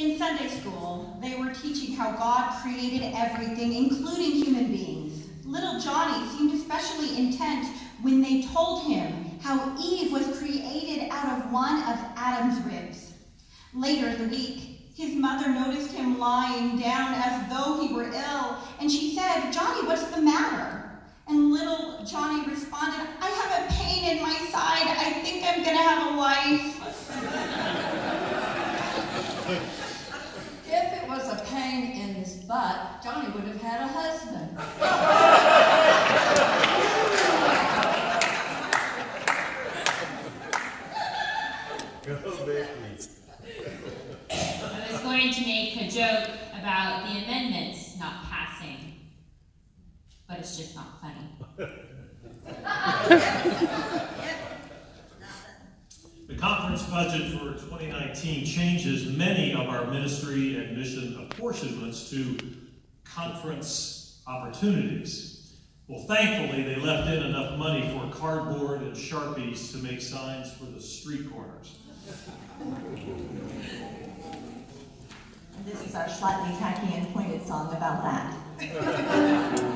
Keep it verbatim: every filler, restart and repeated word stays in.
In Sunday school, they were teaching how God created everything, including human beings. Little Johnny seemed especially intent when they told him how Eve was created out of one of Adam's ribs. Later in the week, his mother noticed him lying down as though he were ill, and she said, "Johnny, what's the matter?" And little Johnny responded, "I have a pain in my side. I think I'm gonna have a wife." If it was a pain in his butt, Johnny would have had a husband. I was going to make a joke about the amendments not passing, but it's just not funny. The conference budget for twenty nineteen changes many of our ministry and mission apportionments to conference opportunities. Well, thankfully, they left in enough money for cardboard and Sharpies to make signs for the street corners. And this is our slightly tacky and pointed song about that.